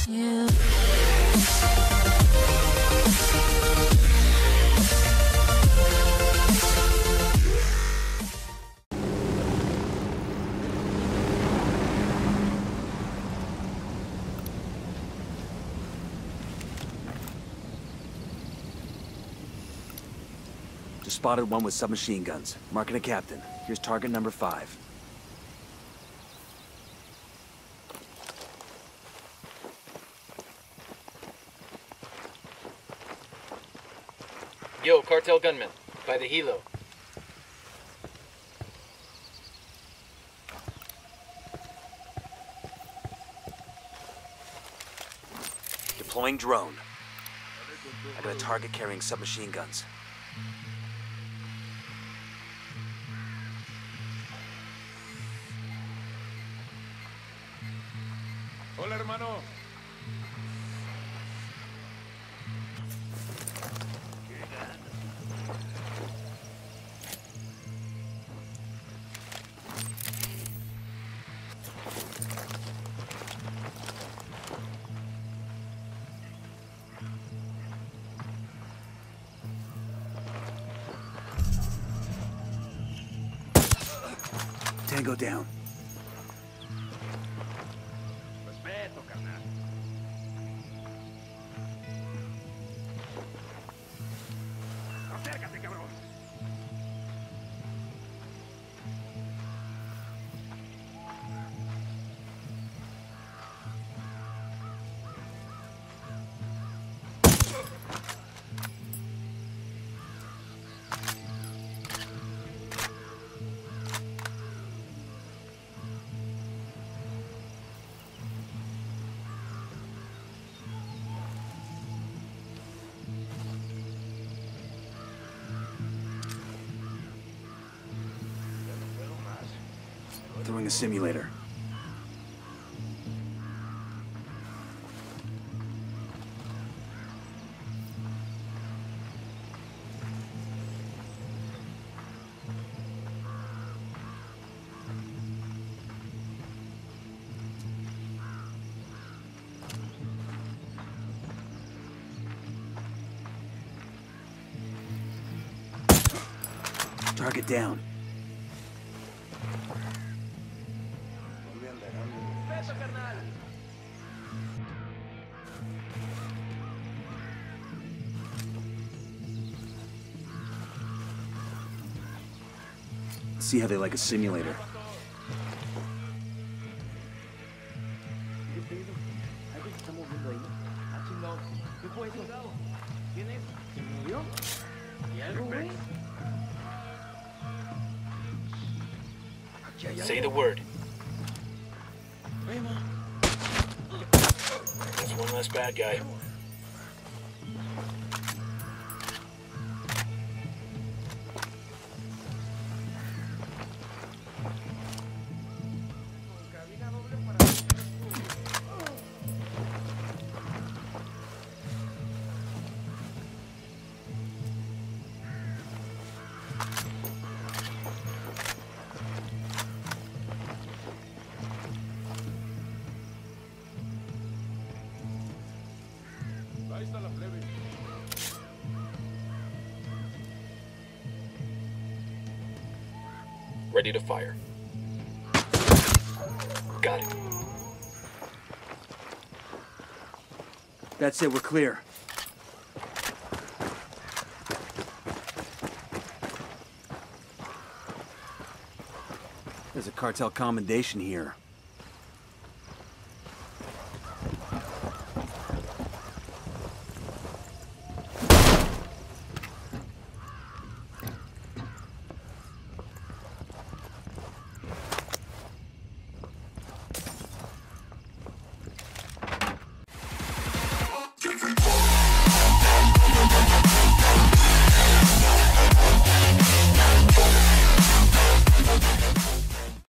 You. Just spotted one with submachine guns. Marking a captain. Here's target number 5. Yo, cartel gunman. By the helo. Deploying drone. I got a target carrying submachine guns. Hola, hermano. Tango down. Respeto, carnal. Acércate, cabrón. Throwing a simulator. Target down. See how they like a simulator. Say the word. That's one less bad guy. Ahí está la plebe. Ready to fire. Got it. That's it, we're clear. There's a cartel commendation here.